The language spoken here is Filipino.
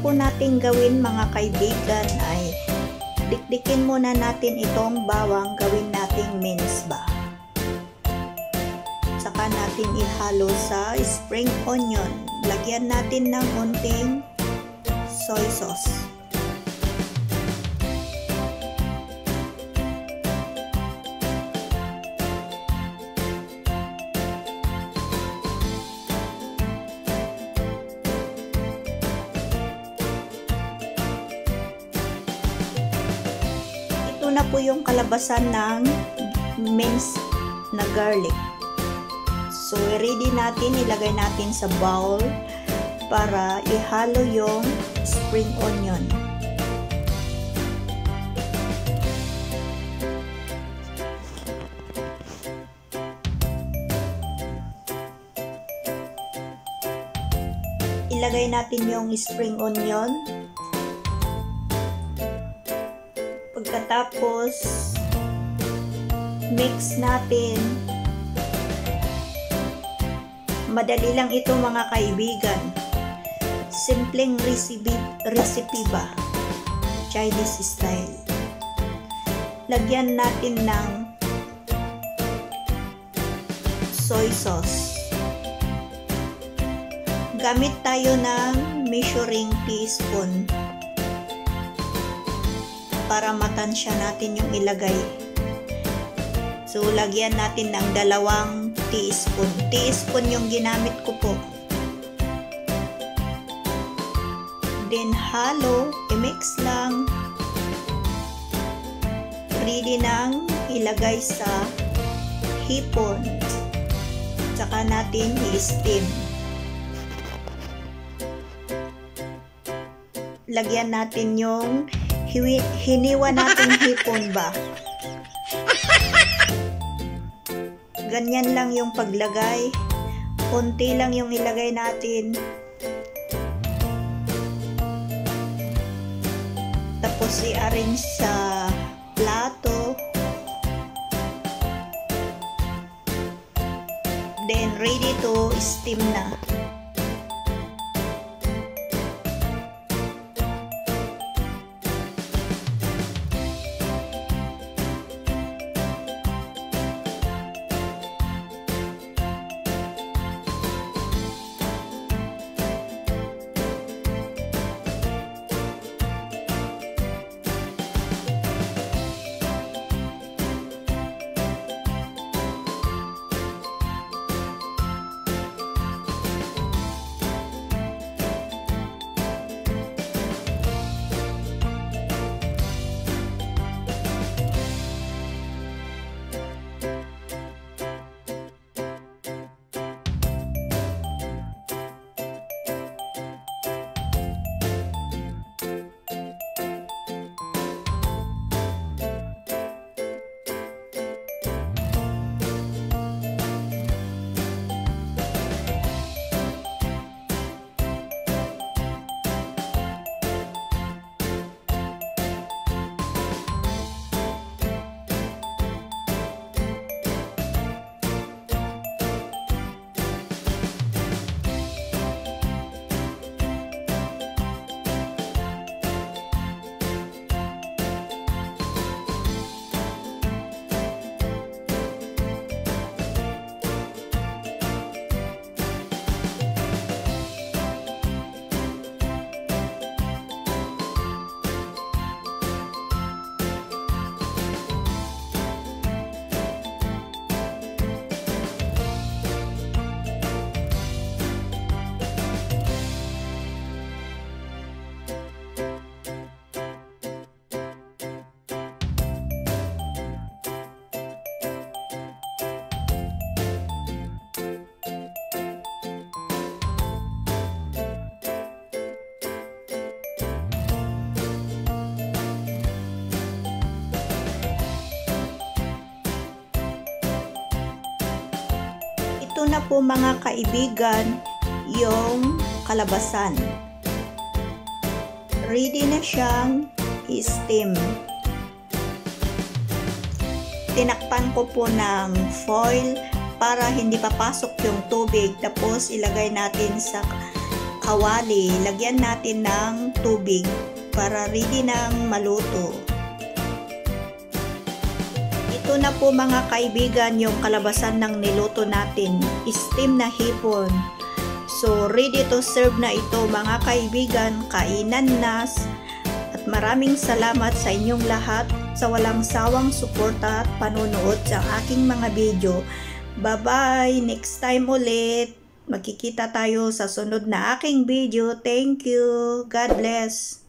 po natin gawin mga kaibigan ay dikdikin muna natin itong bawang, gawin nating mince ba. Saka natin ihalo sa spring onion. Lagyan natin ng unting soy sauce. Ito na po yung kalabasan ng minced na garlic. So, ready natin, ilagay natin sa bowl para ihalo yung spring onion. Ilagay natin yung spring onion. Pagkatapos, mix natin. Madali lang ito mga kaibigan. Simpleng recipe ba? Chinese style. Lagyan natin ng soy sauce. Gamit tayo ng measuring teaspoon para matansya natin yung ilagay. So, lagyan natin ng 2 teaspoon. Teaspoon yung ginamit ko po. Then, halo. I-mix lang. Ready nang ilagay sa hipon. Saka natin i-steam. Lagyan natin yung hiniwa natin hipon ba. Ganyan lang yung paglagay. Konti lang yung ilagay natin. Tapos i-arrange sa plato. Then ready to steam na. Ito na po mga kaibigan yung kalabasan. Ready na siyang i-steam. Tinakpan ko po ng foil para hindi papasok yung tubig. Tapos ilagay natin sa kawali, lagyan natin ng tubig para ready nang maluto. Ito na po mga kaibigan yung kalabasan ng niluto natin, steam na hipon. So ready to serve na ito mga kaibigan, kainan na. At maraming salamat sa inyong lahat sa walang sawang suporta at panunood sa aking mga video. Bye-bye! Next time ulit! Magkikita tayo sa sunod na aking video. Thank you! God bless!